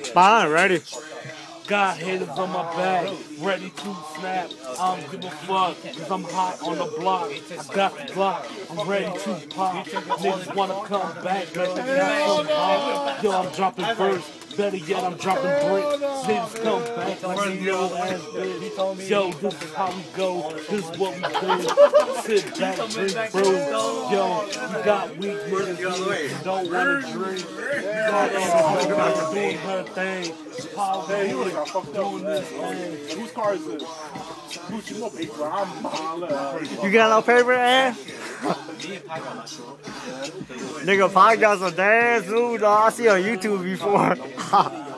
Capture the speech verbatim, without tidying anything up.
Fine, ready. Got haters on my back, ready to snap. I don't give a fuck, cause I'm hot on the block. I got the block, I'm ready to pop. Niggas wanna come back, but they got so hot. Yo, I'm dropping verse, better yet, I'm dropping bricks. Niggas come back like they little ass bitch. Yo, this is how we go, this is what we do. Sit back, drink, bro. Yo, you got weak niggas here, you don't wanna drink. You got everybody doing her thing. Hey, you would've got fucked up doing this thing. Whose car is this? Gucci, no paper. I'm hollering. You got no paper, eh? Nigga, podcast on dance, dude. I see on YouTube before.